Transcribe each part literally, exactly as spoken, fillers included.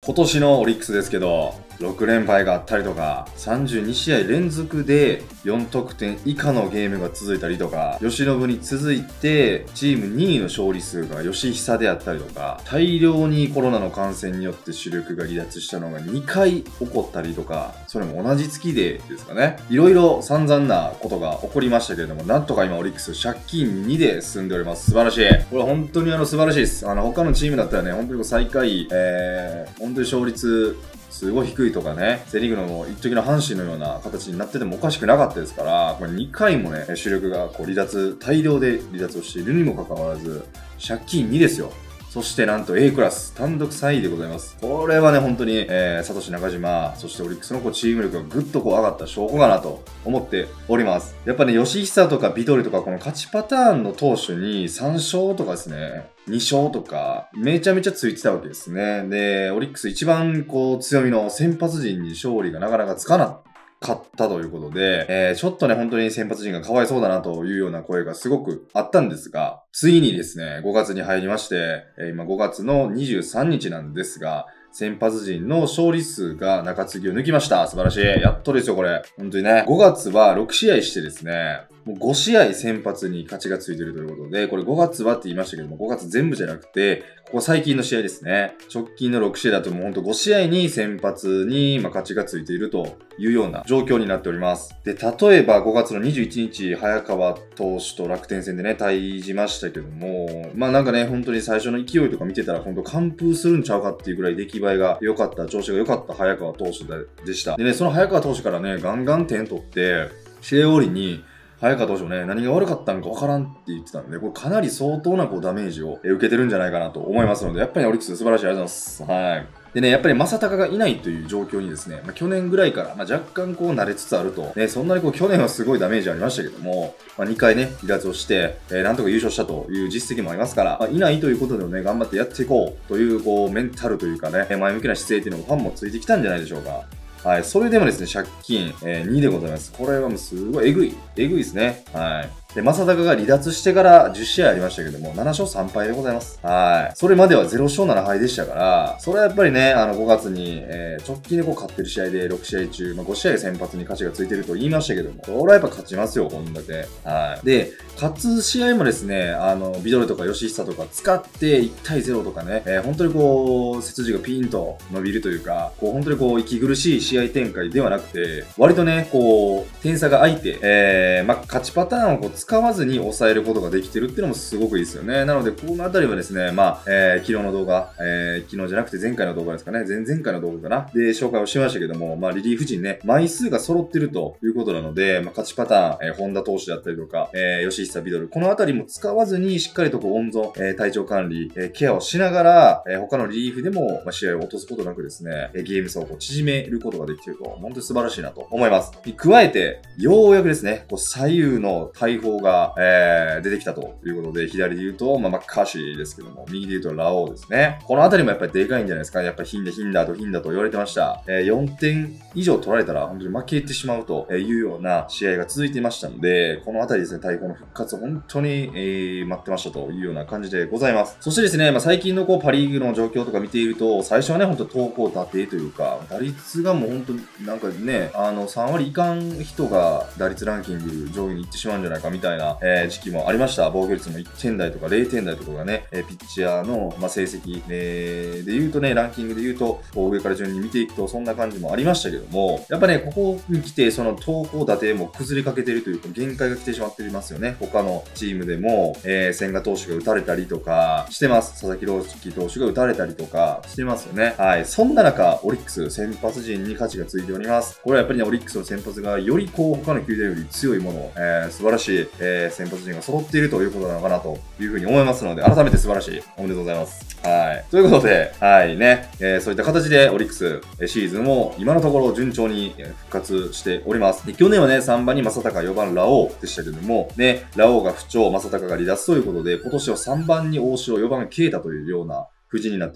今年のオリックスですけど、ろく連敗があったりとか、さんじゅうに試合連続でよん得点以下のゲームが続いたりとか、由伸に続いて、チームにいの勝利数が吉久であったりとか、大量にコロナの感染によって主力が離脱したのがにかい起こったりとか、それも同じ月でですかね。いろいろ散々なことが起こりましたけれども、なんとか今オリックス借金にで進んでおります。素晴らしい。これ本当にあの素晴らしいです。あの他のチームだったらね、本当に最下位、えー、本当に勝率、すごい低いとかね、セリーグの一時の阪神のような形になっててもおかしくなかったですから、これにかいもね、主力がこう離脱、大量で離脱をしているにもかかわらず、借金にですよ。そしてなんと A クラス、単独さんいでございます。これはね、本当に、えー、サトシ中島、そしてオリックスのこうチーム力がぐっとこう上がった証拠かなと思っております。やっぱね、吉久とかビドルとかこの勝ちパターンの投手にさん勝とかですね、に勝とか、めちゃめちゃついてたわけですね。で、オリックス一番こう強みの先発陣に勝利がなかなかつかなかったということで、えー、ちょっとね、本当に先発陣がかわいそうだなというような声がすごくあったんですが、ついにですね、ごがつに入りまして、えー、今ごがつのにじゅうさんにちなんですが、先発陣の勝利数が中継ぎを抜きました。素晴らしい。やっとですよ、これ。本当にね。ごがつはろく試合してですね、もうご試合先発に勝ちがついているということで、これごがつはって言いましたけども、ごがつ全部じゃなくて、ここ最近の試合ですね。直近のろく試合だともうほんとご試合に先発にまあ勝ちがついているというような状況になっております。で、例えばごがつのにじゅういちにち、早川投手と楽天戦でね、対じましたけども、まあなんかね、本当に最初の勢いとか見てたら、本当完封するんちゃうかっていうぐらい出来栄えが良かった、調子が良かった早川投手でした。でね、その早川投手からね、ガンガン点取って、試合終わりに、早川投手もね、何が悪かったのか分からんって言ってたので、これかなり相当なこうダメージを受けてるんじゃないかなと思いますので、やっぱりオリックス素晴らしい、ありがとうございます。はい。でね、やっぱり正隆がいないという状況にですね、まあ、去年ぐらいから、まあ、若干こう慣れつつあると、ね、そんなにこう去年はすごいダメージありましたけども、まあ、にかいね、離脱をして、えー、なんとか優勝したという実績もありますから、まあ、いないということでもね、頑張ってやっていこうという、こう、メンタルというかね、前向きな姿勢っていうのもファンもついてきたんじゃないでしょうか。はい。それでもですね、借金、えー、にでございます。これはもうすごいえぐい。えぐいですね。はい。で、正隆が離脱してからじゅっ試合ありましたけども、なな勝さん敗でございます。はい。それまではゼロ勝なな敗でしたから、それはやっぱりね、あのごがつに、えー、直近でこう勝ってる試合でろく試合中、まあ、ご試合先発に勝ちがついてると言いましたけども、これはやっぱ勝ちますよ、こんだけ。はい。で、勝つ試合もですね、あの、ビドルとか吉久とか使っていち対ゼロとかね、えー、本当にこう、背筋がピーンと伸びるというか、こう本当にこう、息苦しい試合展開ではなくて、割とね、こう、点差が空いて、えー、まあ、勝ちパターンをこう使わずに抑えることができてるっていうのもすごくいいですよね。なので、このあたりはですね、まあ、えー、昨日の動画、えー、昨日じゃなくて前回の動画ですかね、前々回の動画かな、で、紹介をしましたけども、まあ、リリーフ陣ね、枚数が揃ってるということなので、まあ、勝ちパターン、えー、本田投手だったりとか、えー、吉久ビドル、このあたりも使わずに、しっかりとこう温存、えー、体調管理、えー、ケアをしながら、えー、他のリリーフでも、まあ、試合を落とすことなくですね、えー、ゲーム差をこう縮めることができていると、本当に素晴らしいなと思います。加えて、ようやくですね、こう左右の大砲が、えー、出てきたということで、左で言うと、まあ、マッカーシーですけども、右で言うとラオウですね。このあたりもやっぱりでかいんじゃないですか。やっぱりヒンダ、ヒンダーとヒンダと言われてました。えー、よんてん以上取られたら本当に負けてしまうというような試合が続いていましたので、このあたりですね、大砲の復活本当に、えー、待ってましたというような感じでございます。そしてですね、まあ、最近のこうパリーグの状況とか見ていると、最初はね、本当投稿打定というか、打率がもう本当になんかね、あのさん割いかん人が打率ランキング上位に行ってしまうんじゃないかみたいな、えー、時期もありました。防御率もいってん台とかれいてん台とかがね、えー、ピッチャーの、まあ、成績、えー、で言うとね、ランキングで言うと、こう上から順に見ていくとそんな感じもありましたけども、やっぱね、ここに来てその投稿打定も崩れかけてるというか、限界が来てしまっていますよね。他のチームでも、えー、千賀投手が打たれたりとかしてます。佐々木朗希投手が打たれたりとかしてますよね。はい。そんな中、オリックス先発陣に価値がついております。これはやっぱりね、オリックスの先発がよりこう、他の球団より強いもの、えー、素晴らしい、えー、先発陣が揃っているということなのかなというふうに思いますので、改めて素晴らしい。おめでとうございます。はい。ということで、はいね、えー、そういった形でオリックスシーズンも今のところ順調に復活しております。で去年はね、さんばんに正隆、よばんラオウでしたけども、ね、ラオウが不調、正隆が離脱ということで、今年はさんばんに大城、よばん啓太というような布陣になってます。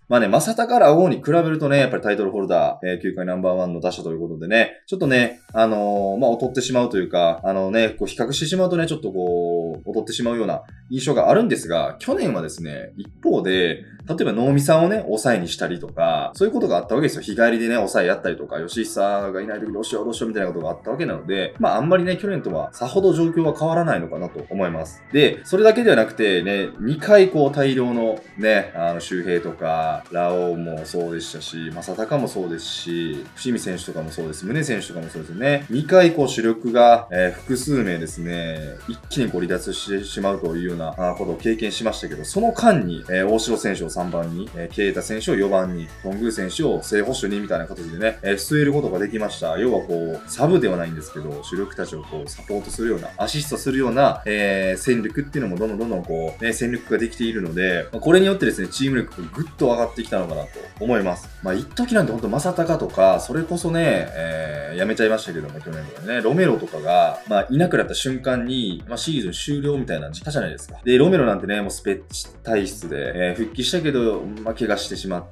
まあね、正隆ラオウに比べるとね、やっぱりタイトルホルダー、えー、球界ナンバーワンの打者ということでね、ちょっとね、あのー、まあ、劣ってしまうというか、あのね、こう比較してしまうとね、ちょっとこう、劣ってしまうような印象があるんですが、去年はですね、一方で、例えば能見さんをね、抑えにしたりとか、そういうことがあったわけですよ。日帰りでね、抑えやったりとか、吉久がいない時どうしようどうしようみたいなことがあったわけなので、まああんまりね、去年とはさほど状況は変わらないのかなと思います。で、それだけではなくてね、にかいこう大量のね、あの周平とか、ラオウもそうでしたし、正隆もそうですし、伏見選手とかもそうです。宗選手とかもそうですね。にかいこう主力が、えー、複数名ですね、一気にこう離脱してしまうというようなことを経験しましたけど、その間に、えー、大城選手をさんばんに、えー、ケイタ選手をよばんに、頓宮選手を正捕手にみたいな形でね、えー、据えることができました。要はこう、サブではないんですけど、主力たちをこう、サポートするような、アシストするような、えー、戦力っていうのもどんどんどんどんこう、ね、戦力ができているので、まあ、これによってですね、チーム力がぐっと上がってきたのかなと思います。まあ、一時なんてほんと正隆とか、それこそね、えー、やめちゃいましたけども、去年とかね、ロメロとかが、まあ、いなくなった瞬間に、まあ、シーズン終了みたいなのしたじゃないですか。で、ロメロなんてね、もうスペッチ体質で、えー、復帰したけど、まあ、怪我してしまって、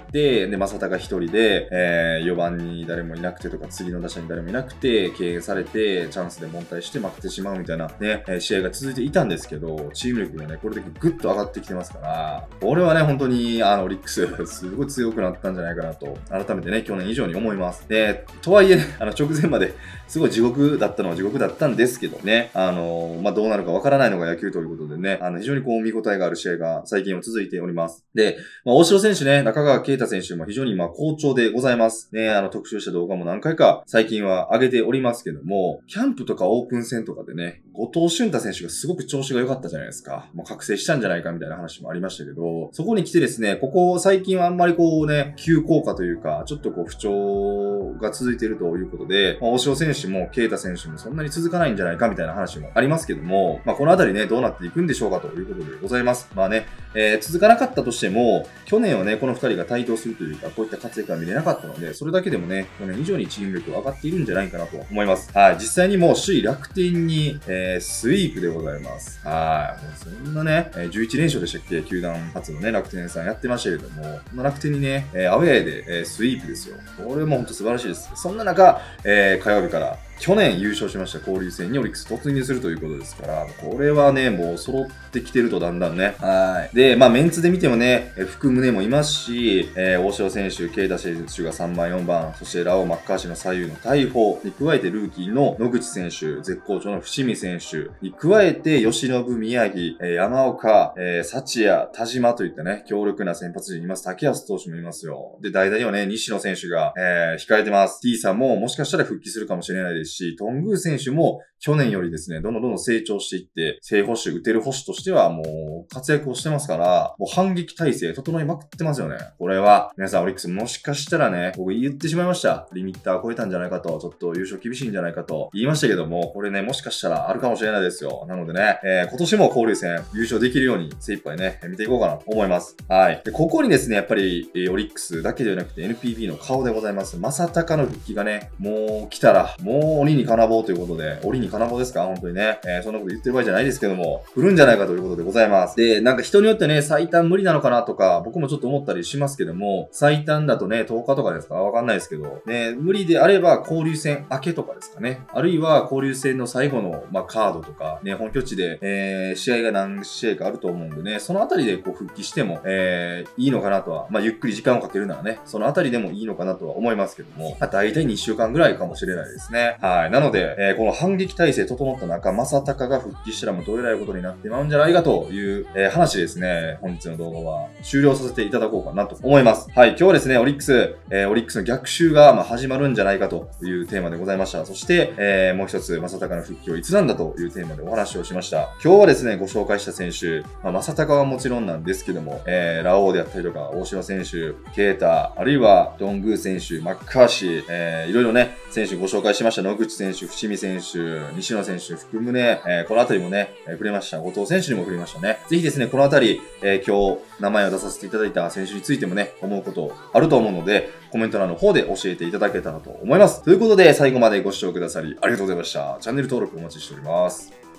で、正隆一人で、えー、よばんに誰もいなくてとか、次の打者に誰もいなくて、敬遠されて、チャンスで凡退して負けてしまうみたいなね、えー、試合が続いていたんですけど、チーム力がね、これでぐっと上がってきてますから、俺はね、本当に、あの、オリックス、すごい強くなったんじゃないかなと、改めてね、去年以上に思います。で、とはいえね、あの、直前まで、すごい地獄だったのは地獄だったんですけどね、あの、まあ、どうなるかわからないのが野球ということでね、あの、非常にこう、見応えがある試合が最近は続いております。で、まあ、大城選手ね、中川圭太選手も非常にまあ好調でございます。ね、あの、特集した動画も何回か最近は上げておりますけども、キャンプとかオープン戦とかでね、後藤俊太選手がすごく調子が良かったじゃないですか。もう覚醒したんじゃないかみたいな話もありましたけど、そこに来てですね、ここ最近はあんまりこうね、急降下というか、ちょっとこう不調が続いているということで、まあ、大城選手も圭太選手もそんなに続かないんじゃないかみたいな話もありますけども、まあ、このあたりね、どうなっていくんでしょうかということでございます。まあね、えー、続かなかったとしても、去年はね、このふたりが対等するというか、こういった活躍が見れなかったので、それだけでもね、去年以上にチーム力が上がっているんじゃないかなと思います。はい。実際にもう首位楽天に、えー、スイープでございます。はい。もうそんなね、じゅういちれんしょうでしたっけ、球団初のね、楽天さんやってましたけども、この楽天にね、えー、アウェーで、えー、スイープですよ。これも本当素晴らしいです。そんな中、えー、火曜日から、去年優勝しました交流戦にオリックス突入するということですから、これはね、もう揃ってきてるとだんだんね。はい。で、まあメンツで見てもね、福宗もいますし、えー、大城選手、慶太選手がさんばん、よんばん、そしてラオウ、マッカーシーの左右の大砲に加えてルーキーの野口選手、絶好調の伏見選手に加えて、吉信、宮城、えー、山岡、えー、幸谷、田島といったね、強力な先発陣います。竹安投手もいますよ。で、代打にはね、西野選手が、えー、控えてます。T さんももしかしたら復帰するかもしれないですし、頓宮選手も去年よりですね、どんどんどんどん成長していって、正捕手、打てる捕手としてはもう活躍をしてますから、もう反撃態勢整いまくってますよね。これは、皆さんオリックスもしかしたらね、僕言ってしまいました。リミッター超えたんじゃないかと、ちょっと優勝厳しいんじゃないかと言いましたけども、これね、もしかしたらあるかもしれないですよ。なのでね、えー、今年も交流戦優勝できるように精一杯ね、見ていこうかなと思います。はい。で、ここにですね、やっぱり、えー、オリックスだけではなくて エヌピービー の顔でございます。正隆の復帰がね、もう来たら、もう鬼に金棒ということで、鬼に金棒ですか本当にね。えー、そんなこと言ってる場合じゃないですけども、来るんじゃないかということでございます。で、なんか人によってね、最短無理なのかなとか、僕もちょっと思ったりしますけども、最短だとね、とおかとかですかわかんないですけど、ね、無理であれば交流戦明けとかですかね。あるいは交流戦の最後の、まあ、カードとか、ね、本拠地で、えー、試合が何試合かあると思うんでね、そのあたりでこう復帰しても、えー、いいのかなとは、まあ、ゆっくり時間をかけるならね、そのあたりでもいいのかなとは思いますけども、まあ、大体にしゅうかんぐらいかもしれないですね。はい。なので、えー、この反撃態勢整った中、正隆が復帰したらもうどえらいことになってまうんじゃないかという、えー、話ですね。本日の動画は終了させていただこうかなと思います。はい。今日はですね、オリックス、えー、オリックスの逆襲が、まあ、始まるんじゃないかというテーマでございました。そして、えー、もう一つ、正隆の復帰をいつなんだというテーマでお話をしました。今日はですね、ご紹介した選手、まあ、正隆はもちろんなんですけども、えー、ラオウであったりとか、大城選手、ケイタ、あるいは頓宮選手、マッカーシー、えー、いろいろね、選手ご紹介しました。野口選手、伏見選手、西野選手、福宗、えー、このあたりもね、えー、触れました。後藤選手にも触れましたね。ぜひですね、このあたり、えー、今日名前を出させていただいた選手についてもね、思うことあると思うので、コメント欄の方で教えていただけたらと思います。ということで、最後までご視聴くださりありがとうございました。チャンネル登録お待ちしております。